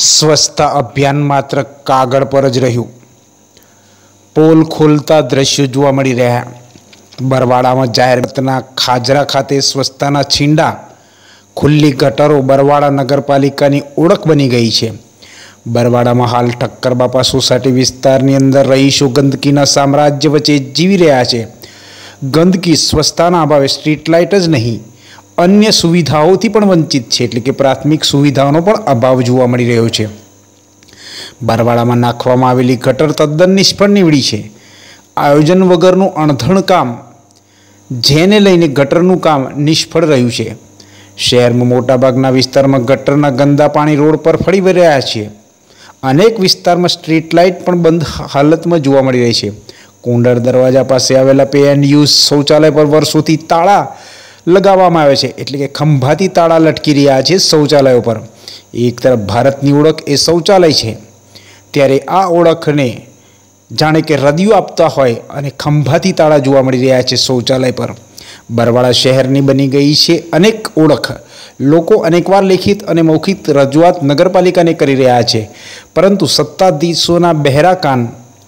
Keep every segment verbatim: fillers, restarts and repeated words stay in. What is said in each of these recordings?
સ્વચ્છતા અભિયાન માત્ર કાગળ પર જ રહ્યું. પોલ ખોલતા દ્રશ્યો જોવા મળી રહ્યા. બરવાડામાં જાહેરના ખાજરા ખાતે સ્વચ્છતાના છીંડા, ખુલ્લી ગટરો બરવાડા નગરપાલિકાની ઓળખ બની ગઈ છે. બરવાડામાં હાલ ઠક્કર બાપા સોસાયટી વિસ્તારની અંદર રહીશો ગંદકીના સામ્રાજ્ય વચ્ચે જીવી રહ્યા છે. ગંદકી સ્વચ્છતાના અભાવે સ્ટ્રીટ લાઇટ જ નહીં, અન્ય સુવિધાઓથી પણ વંચિત છે. એટલે કે પ્રાથમિક સુવિધાઓનો પણ અભાવ જોવા મળી રહ્યો છે. બરવાડામાં નાખવામાં આવેલી ગટર તદ્દન નિષ્ફળ નીવડી છે. આયોજન વગરનું અણધણ કામ, જેને લઈને ગટરનું કામ નિષ્ફળ રહ્યું છે. શહેરમાં મોટાભાગના વિસ્તારમાં ગટરના ગંદા પાણી રોડ પર ફરી રહ્યા છે. અનેક વિસ્તારમાં સ્ટ્રીટ લાઇટ પણ બંધ હાલતમાં જોવા મળી રહી છે. કુંડર દરવાજા પાસે આવેલા પે એન્ડ યુઝ શૌચાલય પર વર્ષોથી તાળા લગાવવામાં આવે છે. એટલે કે ખંભાથી તાળા લટકી રહ્યા છે શૌચાલયો પર. એક તરફ ભારતની ઓળખ એ શૌચાલય છે, ત્યારે આ ઓળખને જાણે કે રદિયો આપતા હોય અને ખંભાથી તાળા જોવા મળી રહ્યા છે શૌચાલય પર. બરવાડા શહેરની બની ગઈ છે અનેક ઓળખ. લોકો અનેકવાર લેખિત અને મૌખિક રજૂઆત નગરપાલિકાને કરી રહ્યા છે, પરંતુ સત્તાધીશોના બહેરા કાન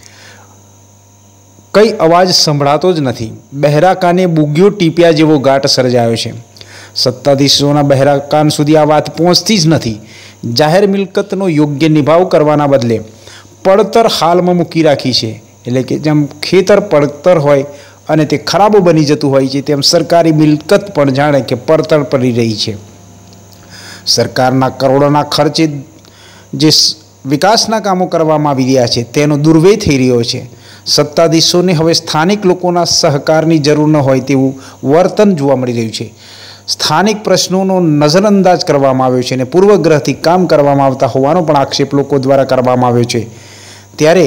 કઈ અવાજ સંભળાતો જ નથી. બહેરા કાને બુગ્યો ટીપ્યા જેવો ઘાટ સર્જાયો છે. સત્તાધીશોના બહેરા કાન સુધી આ વાત પહોંચતી જ નથી. જાહેર મિલકતનો યોગ્ય નિભાવ કરવાના બદલે પડતર હાલમાં મૂકી રાખી છે. એટલે કે જેમ ખેતર પડતર હોય અને તે ખરાબ બની જતું હોય છે, તેમ સરકારી મિલકત પણ જાણે કે પડતર પડી રહી છે. સરકારના કરોડોના ખર્ચે જે વિકાસના કામો કરવામાં આવી રહ્યા છે, તેનો દુર્વ્યય થઈ રહ્યો છે. સત્તાધીશોને હવે સ્થાનિક લોકોના સહકારની જરૂર ન હોય તેવું વર્તન જોવા મળી રહ્યું છે. સ્થાનિક પ્રશ્નોનો નજરઅંદાજ કરવામાં આવ્યો છે અને પૂર્વગ્રહથી કામ કરવામાં આવતા હોવાનો પણ આક્ષેપ લોકો દ્વારા કરવામાં આવ્યો છે. ત્યારે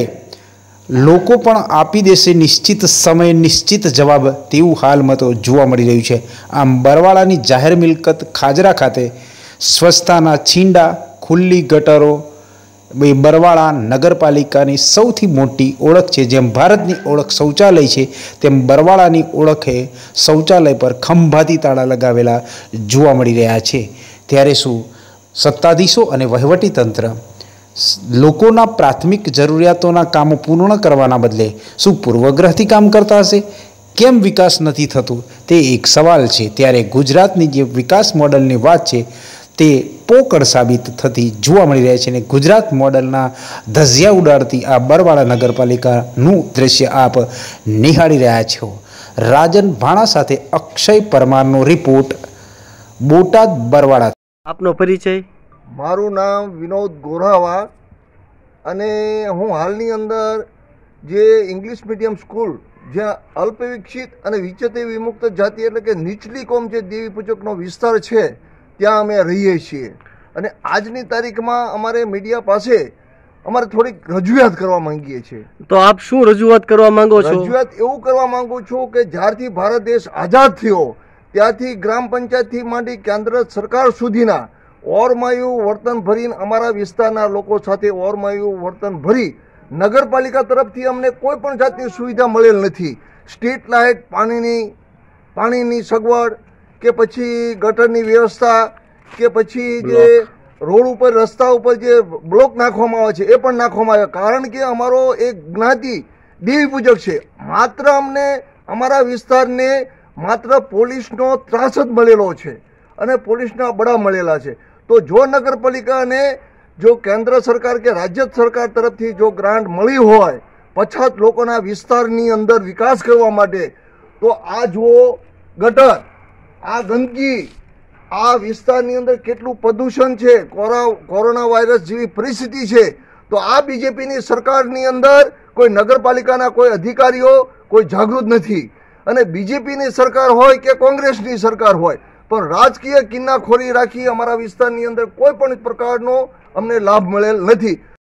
લોકો પણ આપી દેશે નિશ્ચિત સમય નિશ્ચિત જવાબ તેવું હાલમાં તો જોવા મળી રહ્યું છે. આમ બરવાડાની જાહેર મિલકત ખાજરા ખાતે સ્વચ્છતાના છીંડા, ખુલ્લી ગટરો એ બરવાડા નગરપાલિકાની સૌથી મોટી ઓળખ છે. જેમ ભારતની ઓળખ શૌચાલય છે, તેમ બરવાડાની ઓળખે શૌચાલય પર ખંભાથી તાળા લગાવેલા જોવા મળી રહ્યા છે. ત્યારે શું સત્તાધીશો અને વહીવટીતંત્ર લોકોના પ્રાથમિક જરૂરિયાતોના કામો પૂર્ણ કરવાના બદલે શું પૂર્વગ્રહથી કામ કરતા હશે? કેમ વિકાસ નથી થતું તે એક સવાલ છે. ત્યારે ગુજરાતની જે વિકાસ મોડલની વાત છે, તે પોકળ સાબિત થતી જોવા મળી રહે છે. અને ગુજરાત મોડલના ધજિયા ઉડાડતી આ બરવાડા નગરપાલિકાનું દ્રશ્ય આપ નિહાળી રહ્યા છો. રાજન ભાણા સાથે અક્ષય પરમારનો રિપોર્ટ, બોટાદ બરવાડા. આપનો પરિચય? મારું નામ વિનોદ ગોરાવા અને હું હાલની અંદર જે ઇંગ્લિશ મીડિયમ સ્કૂલ, જ્યાં અલ્પવિકસિત અને વિચતે વિમુક્ત જાતિ એટલે કે નીચલી કોમ જે દેવી પૂજકનો વિસ્તાર છે, ત્યાં અમે રહીએ છીએ. અને આજની તારીખમાં અમારે મીડિયા પાસે અમારે થોડીક રજૂઆત કરવા માંગીએ છીએ. તો આપ શું રજૂઆત કરવા માંગો છો? રજૂઆત એવું કરવા માંગુ છું કે જ્યારથી ભારત દેશ આઝાદ થયો ત્યારથી ગ્રામ પંચાયતથી માંડી કેન્દ્ર સરકાર સુધીના ઓરમાયું વર્તન ભરીને અમારા વિસ્તારના લોકો સાથે ઓરમાયું વર્તન ભરી નગરપાલિકા તરફથી અમને કોઈ પણ જાતની સુવિધા મળેલ નથી. સ્ટ્રીટ લાઇટ, પાણીની પાણીની સગવડ કે પછી ગટરની વ્યવસ્થા કે પછી જે રોડ ઉપર રસ્તા ઉપર જે બ્લોક નાખવામાં આવે છે એ પણ નાખવામાં આવે. કારણ કે અમારો એક જ્ઞાતિ દેવી પૂજક છે. માત્ર અમને અમારા વિસ્તારને માત્ર પોલીસનો ત્રાસ જ મળેલો છે અને પોલીસના બળા મળેલા છે. તો જો નગરપાલિકાને જો કેન્દ્ર સરકાર કે રાજ્ય સરકાર તરફથી જો ગ્રાન્ટ મળી હોય પછાત લોકોના વિસ્તારની અંદર વિકાસ કરવા માટે, તો આ જુઓ ગટર, આ ગંદકી, આ વિસ્તારની અંદર કેટલું પ્રદૂષણ છે, કોરોના વાયરસ જેવી પરિસ્થિતિ છે. તો આ બીજેપીની સરકારની અંદર કોઈ નગરપાલિકાના કોઈ અધિકારીઓ કોઈ જાગૃત નથી. અને બીજેપીની સરકાર હોય કે કોંગ્રેસની સરકાર હોય, પણ રાજકીય કિન્નાખોરી રાખી અમારા વિસ્તારની અંદર કોઈ પણ પ્રકારનો અમને લાભ મળેલ નથી.